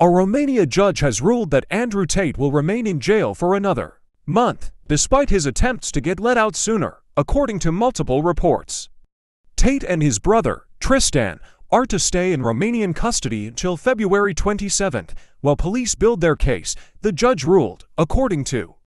A Romania judge has ruled that Andrew Tate will remain in jail for another month, despite his attempts to get let out sooner, according to multiple reports. Tate and his brother, Tristan, are to stay in Romanian custody until February 27, while police build their case, the judge ruled, according to